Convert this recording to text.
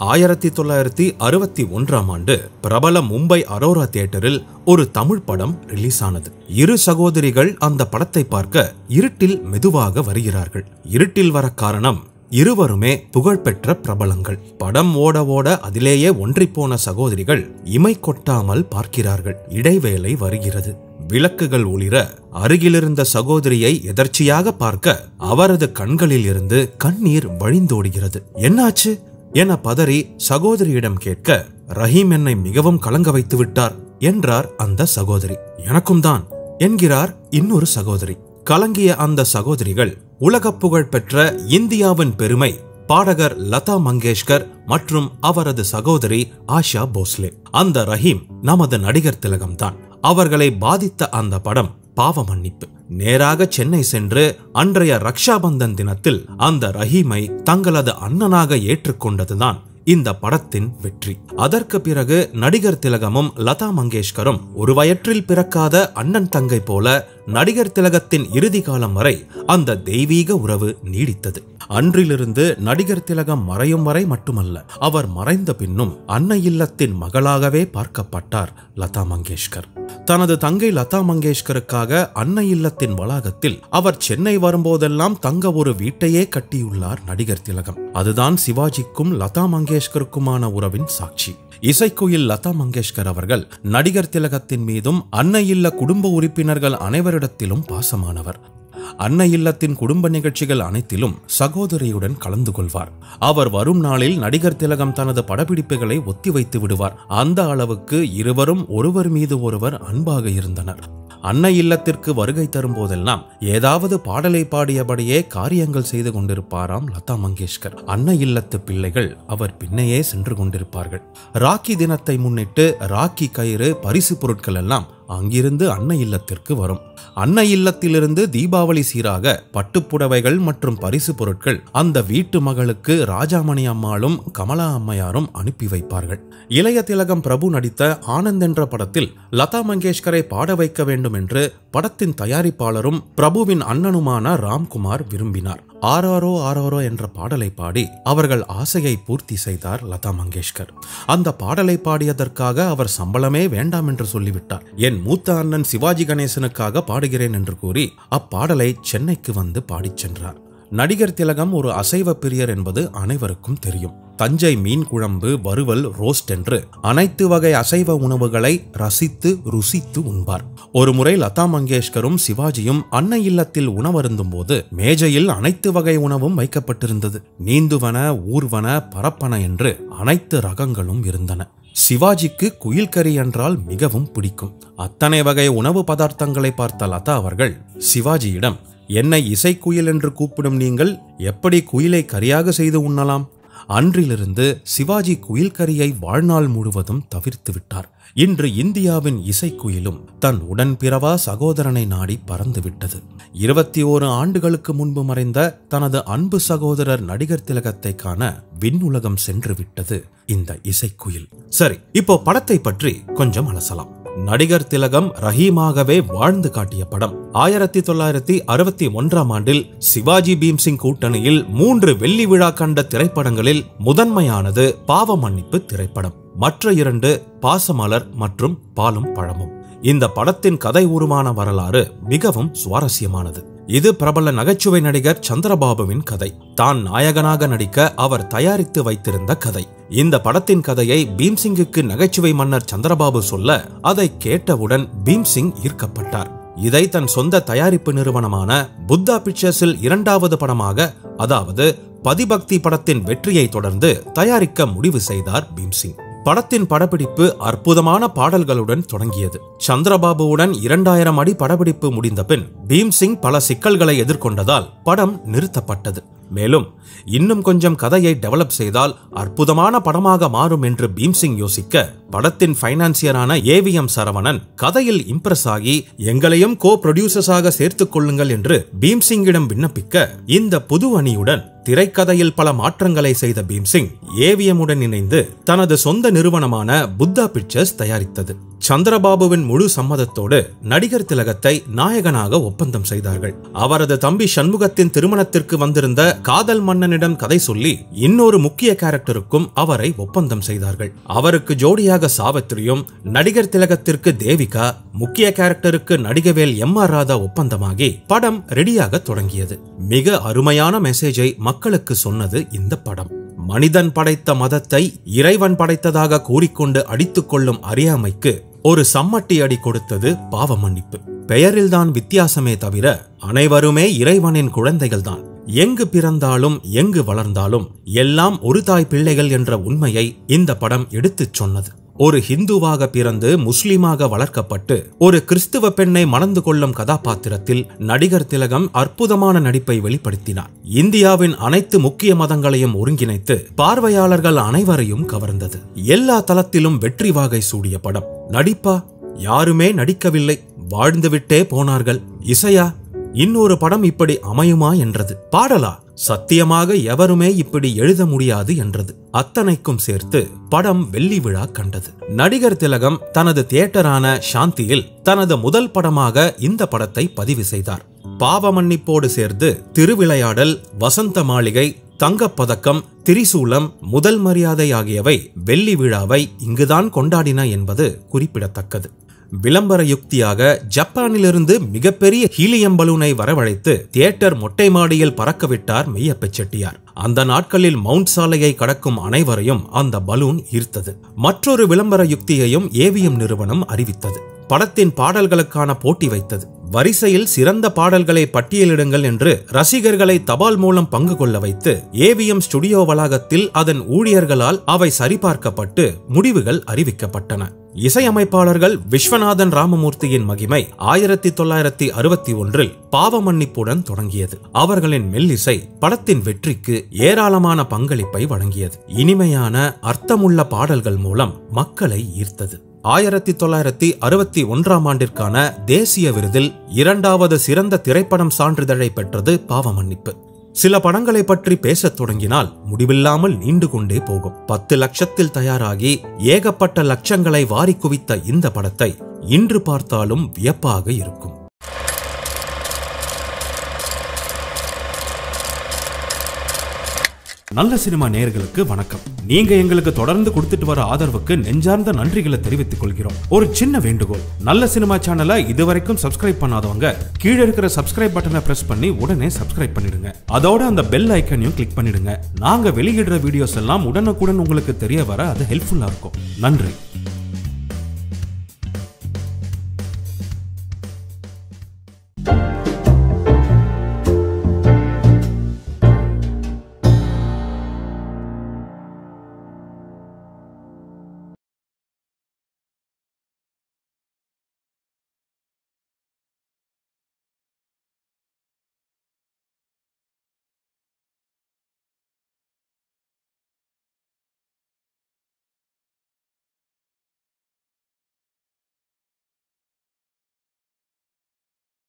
1961ஆம் ஆண்டு பிரபல மும்பை அரோரா தியேட்டரில் ஒரு தமிழ் படம் ரிலீஸ் ஆனது. இரு சகோதரிகள் அந்த படத்தை பார்க்க இருட்டில் மெதுவாக வருகிறார்கள். இருட்டில் வர காரணம், இருவருமே புகழ்பெற்ற பிரபலங்கள். படம் ஓட ஓட அதிலேயே ஒன்றிப்போன சகோதரிகள் இமை கொட்டாமல் பார்க்கிறார்கள். இடைவேளை வருகிறது. விளக்குகள் ஒளிர அருகிலிருந்த சகோதரியை எதர்ச்சியாக பார்க்க அவரது கண்களில் இருந்து கண்ணீர் வழிந்தோடுகிறது. என்னாச்சு என பதறி சகோதரியிடம் கேட்க, ரஹீம் என்னை மிகவும் கலங்க வைத்து விட்டார் என்றார் அந்த சகோதரி. எனக்கும் தான் என்கிறார் இன்னொரு சகோதரி. கலங்கிய அந்த சகோதரிகள் உலக புகழ் பெற்ற இந்தியாவின் பெருமை பாடகர் லதா மங்கேஷ்கர் மற்றும் அவரது சகோதரி ஆஷா போஸ்லே. அந்த ரஹீம் நமது நடிகர் திலகம்தான். அவர்களை பாதித்த அந்த படம் பாவ மன்னிப்பு. நேராக சென்னை சென்று அன்றைய ரக்ஷாபந்தன் தினத்தில் அந்த ரஹீமை தங்களது அண்ணனாக ஏற்றுக்கொண்டதுதான் இந்த படத்தின் வெற்றி. அதற்கு பிறகு நடிகர் திலகமும் லதா மங்கேஷ்கரும் ஒரு வயிற்றில் பிறக்காத அண்ணன் தங்கை போல நடிகர் திலகத்தின் இறுதி காலம் வரை அந்த தெய்வீக உறவு நீடித்தது. அன்றிலிருந்து நடிகர் திலகம் மறையும் வரை மட்டுமல்ல, அவர் மறைந்த பின்னும் அன்னை இல்லத்தின் மகளாகவே பார்க்கப்பட்டார் லதா மங்கேஷ்கர். தனது தங்கை லதா மங்கேஷ்கருக்காக அன்னை இல்லத்தின் வளாகத்தில் அவர் சென்னை வரும்போதெல்லாம் தங்க ஒரு வீட்டையே கட்டியுள்ளார் நடிகர் திலகம். அதுதான் சிவாஜிக்கும் லதா மங்கேஷ்கருக்குமான உறவின் சாட்சி. இசைக்குயில் லதா மங்கேஷ்கர் அவர்கள் நடிகர் திலகத்தின் மீதும் அன்னை இல்ல குடும்ப உறுப்பினர்கள் அனைவரிடத்திலும் பாசமானவர். அன்னை இல்லத்தின் குடும்ப நிகழ்ச்சிகள் அனைத்திலும் சகோதரியுடன் கலந்து கொள்வார். அவர் வரும் நாளில் நடிகர் திலகம் தனது படப்பிடிப்புகளை ஒத்திவைத்து விடுவார். அந்த அளவுக்கு இருவரும் ஒருவர் மீது ஒருவர் அன்பாக இருந்தனர். அன்னை இல்லத்திற்கு வருகை தரும் போதெல்லாம் ஏதாவது பாடலை பாடியபடியே காரியங்கள் செய்து கொண்டிருப்பாராம் லதா மங்கேஷ்கர். அன்னை இல்லத்து பிள்ளைகள் அவர் பின்னையே சென்று கொண்டிருப்பார்கள். ராக்கி தினத்தை முன்னிட்டு ராக்கி கயிறு, பரிசு பொருட்கள் எல்லாம் அங்கிருந்து அன்னை இல்லத்திற்கு வரும். அன்னை இல்லத்திலிருந்து தீபாவளி சீராக பட்டுப்புடவைகள் மற்றும் பரிசு பொருட்கள் அந்த வீட்டு மகளுக்கு ராஜாமணி அம்மாளும் கமலா அம்மையாரும் அனுப்பி வைப்பார்கள். இளைய திலகம் பிரபு நடித்த ஆனந்த் என்ற படத்தில் லதா மங்கேஷ்கரை பாட வைக்க வேண்டும் என்று படத்தின் தயாரிப்பாளரும் பிரபுவின் அண்ணனுமான ராம்குமார் விரும்பினார். ஆராரோ ஆராரோ என்ற பாடலை பாடி அவர்கள் ஆசையை பூர்த்தி செய்தார் லதா மங்கேஷ்கர். அந்த பாடலை பாடியதற்காக அவர் சம்பளமே வேண்டாம் என்று சொல்லிவிட்டார். என் மூத்த அண்ணன் சிவாஜி கணேசனுக்காக பாடுகிறேன் என்று கூறி அப்பாடலை சென்னைக்கு வந்து பாடிச் சென்றார். நடிகர் திலகம் ஒரு அசைவ பிரியர் என்பது அனைவருக்கும் தெரியும். தஞ்சை மீன் குழம்பு, வறுவல், ரோஸ்ட் என்று அனைத்து வகை அசைவ உணவுகளை ரசித்து ருசித்து உண்பார். ஒருமுறை லதா மங்கேஷ்கரும் சிவாஜியும் அன்னை இல்லத்தில் உணவருந்தும் போது மேஜையில் அனைத்து வகை உணவும் வைக்கப்பட்டிருந்தது. நீந்துவன, ஊர்வன, பரப்பன என்று அனைத்து ரகங்களும் இருந்தன. சிவாஜிக்கு குயில் கறி என்றால் மிகவும் பிடிக்கும். அத்தனை வகை உணவு பதார்த்தங்களை பார்த்த லதா அவர்கள் சிவாஜியிடம், என்னை இசைக்குயில் என்று கூப்பிடும் நீங்கள் எப்படி குயிலை கறியாக செய்து உண்ணலாம்? அன்றிலிருந்து சிவாஜி குயில் கறியை வாழ்நாள் முழுவதும் தவிர்த்து விட்டார். இன்று இந்தியாவின் இசைக்குயிலும் தன் உடன்பிறவா சகோதரனை நாடி பறந்துவிட்டது. 21 ஆண்டுகளுக்கு முன்பு மறைந்த தனது அன்பு சகோதரர் நடிகர் திலகத்தை காண விண்ணுலகம் சென்று விட்டது இந்த இசைக்குயில். சரி, இப்போ படத்தை பற்றி கொஞ்சம் அலசலாம். நடிகர் திலகம் ரஹீமாகவே வாழ்ந்து காட்டிய படம். 1961ஆம் ஆண்டில் சிவாஜி பீம்சிங் கூட்டணியில் 3 வெள்ளி விழா கண்ட திரைப்படங்களில் முதன்மையானது பாவ மன்னிப்பு திரைப்படம். மற்ற 2 பாசமலர் மற்றும் பாலும் பழமும். இந்த படத்தின் கதை உருவான வரலாறு மிகவும் சுவாரஸ்யமானது. இது பிரபல நகைச்சுவை நடிகர் சந்திரபாபுவின் கதை. தான் நாயகனாக நடிக்க அவர் தயாரித்து வைத்திருந்த கதை. இந்த படத்தின் கதையை பீம்சிங்குக்கு நகைச்சுவை மன்னர் சந்திரபாபு சொல்ல அதை கேட்டவுடன் பீம்சிங் ஈர்க்கப்பட்டார். இதை தன் சொந்த தயாரிப்பு நிறுவனமான புத்தா பிக்சர்ஸில் 2வது படமாக, அதாவது பதிபக்தி படத்தின் வெற்றியை தொடர்ந்து தயாரிக்க முடிவு செய்தார் பீம்சிங். படத்தின் படப்பிடிப்பு அற்புதமான பாடல்களுடன் தொடங்கியது. சந்திரபாபுவுடன் 2000 அடி படப்பிடிப்பு முடிந்த பின் பீம்சிங் பல சிக்கல்களை எதிர்கொண்டதால் படம் நிறுத்தப்பட்டது. மேலும் இன்னும் கொஞ்சம் கதையை டெவலப் செய்தால் அற்புதமான படமாக மாறும் என்று பீம்சிங் யோசிக்க, படத்தின் பைனான்சியரான AVM சரவணன் கதையில் இம்ப்ரெஸ் ஆகி எங்களையும் கோ ப்ரொடியூசர்ஸாக சேர்த்துக் கொள்ளுங்கள் என்று பீம்சிங்கிடம் விண்ணப்பிக்க, இந்த புது அணியுடன் திரைக்கதையில் பல மாற்றங்களை செய்த பீம்சிங் AVM உடன் இணைந்து தனது சொந்த நிறுவனமான புத்தா பிக்சர்ஸ் தயாரித்தது. சந்திரபாபுவின் முழு சம்மதத்தோடு நடிகர் திலகத்தை நாயகனாக ஒப்பந்தம் செய்தார்கள். அவரது தம்பி சண்முகத்தின் திருமணத்திற்கு வந்திருந்த காதல் மன்னனிடம் கதை சொல்லி இன்னொரு முக்கிய கேரக்டருக்கும் அவரை ஒப்பந்தம் செய்தார்கள். அவருக்கு ஜோடியாக சாவித்திரியும், நடிகர் திலகத்திற்கு தேவிகா, முக்கிய கேரக்டருக்கு நடிகவேல் எம்.ஆர். ராதா ஒப்பந்தமாகி படம் ரெடியாக தொடங்கியது. மிக அருமையான மெசேஜை மக்களுக்கு சொன்னது இந்த படம். மனிதன் படைத்த மதத்தை இறைவன் படைத்ததாக கூறிக்கொண்டு அடித்துக் கொள்ளும் அறியாமைக்கு ஒரு சம்மட்டி அடி கொடுத்தது பாவ மன்னிப்பு. பெயரில்தான் வித்தியாசமே தவிர அனைவருமே இறைவனின் குழந்தைகள்தான். எங்கு பிறந்தாலும் எங்கு வளர்ந்தாலும் எல்லாம் ஒரு தாய் பிள்ளைகள் என்ற உண்மையை இந்த படம் எடுத்துச் சொன்னது. ஒரு ஹிந்துவாக பிறந்து முஸ்லிமாக வளர்க்கப்பட்டு ஒரு கிறிஸ்துவ பெண்ணை மணந்து கொள்ளும் கதாபாத்திரத்தில் நடிகர் திலகம் அற்புதமான நடிப்பை வெளிப்படுத்தினார். இந்தியாவின் அனைத்து முக்கிய மதங்களையும் ஒருங்கிணைத்து பார்வையாளர்கள் அனைவரையும் கவர்ந்தது. எல்லா தளத்திலும் வெற்றி வாகை சூடிய படம். நடிப்பா? யாருமே நடிக்கவில்லை, வாழ்ந்துவிட்டே போனார்கள். இசையா? இன்னொரு படம் இப்படி அமையுமா என்றது. பாடலா? சத்தியமாக எவருமே இப்படி எழுத முடியாது என்றது. அத்தனைக்கும் சேர்த்து படம் வெள்ளி விழா கண்டது. நடிகர் திலகம் தனது தியேட்டரான சாந்தியில் தனது முதல் படமாக இந்த படத்தை பதிவு செய்தார். பாவ மன்னிப்போடு சேர்ந்து திருவிளையாடல், வசந்த மாளிகை, தங்கப்பதக்கம், திரிசூலம், முதல் மரியாதை ஆகியவை வெள்ளி விழாவை இங்குதான் கொண்டாடின என்பது குறிப்பிடத்தக்கது. விளம்பர யுக்தியாக ஜப்பானிலிருந்து மிகப்பெரிய ஹீலியம் பலூனை வரவழைத்து தியேட்டர் மொட்டை மாடியில் பறக்கவிட்டார் மெய்யப்ப செட்டியார். அந்த நாட்களில் மவுண்ட் சாலையை கடக்கும் அனைவரையும் அந்த பலூன் ஈர்த்தது. மற்றொரு விளம்பர யுக்தியையும் ஏவிஎம் நிறுவனம் அறிவித்தது. படத்தின் பாடல்களுக்கான போட்டி வைத்தது. வரிசையில் சிறந்த பாடல்களை பட்டியலிடுங்கள் என்று ரசிகர்களை தபால் மூலம் பங்கு கொள்ள வைத்து ஏவிஎம் ஸ்டுடியோ வளாகத்தில் அதன் ஊழியர்களால் அவை சரிபார்க்கப்பட்டு முடிவுகள் அறிவிக்கப்பட்டன. இசையமைப்பாளர்கள் விஸ்வநாதன் ராமமூர்த்தியின் மகிமை 1961 பாவ மன்னிப்புடன் தொடங்கியது. அவர்களின் மெல்லிசை படத்தின் வெற்றிக்கு ஏராளமான பங்களிப்பை வழங்கியது. இனிமையான அர்த்தமுள்ள பாடல்கள் மூலம் மக்களை ஈர்த்தது. 1961 ஆண்டிற்கான தேசிய விருதில் 2வது சிறந்த திரைப்படம் சான்றிதழை பெற்றது பாவ மன்னிப்பு. சில படங்களை பற்றி பேசத் தொடங்கினால் முடிவில்லாமல் நீண்டு கொண்டே போகும். 10 லட்சத்தில் தயாராகி ஏகப்பட்ட லட்சங்களை வாரி குவித்த இந்த படத்தை இன்று பார்த்தாலும் வியப்பாக இருக்கும். நல்ல சினிமா நேயர்களுக்கு வணக்கம். நீங்க எங்களுக்கு தொடர்ந்து கொடுத்துட்டு வர ஆதரவுக்கு நெஞ்சார்ந்த நன்றிகளை தெரிவித்துக் கொள்கிறோம். ஒரு சின்ன வேண்டுகோள், நல்ல சினிமா சேனலை இதுவரைக்கும் சப்ஸ்கிரைப் பண்ணாதவங்க கீழே இருக்கிற சப்ஸ்கிரைப் பட்டனை பிரஸ் பண்ணி உடனே சப்ஸ்கிரைப் பண்ணிடுங்க. அதோட அந்த பெல் ஐக்கனையும் கிளிக் பண்ணிடுங்க. நாங்க வெளியிடுற வீடியோஸ் எல்லாம் உடனுக்குடன் உங்களுக்கு தெரிய வர அது ஹெல்ப்ஃபுல்லா இருக்கும். நன்றி.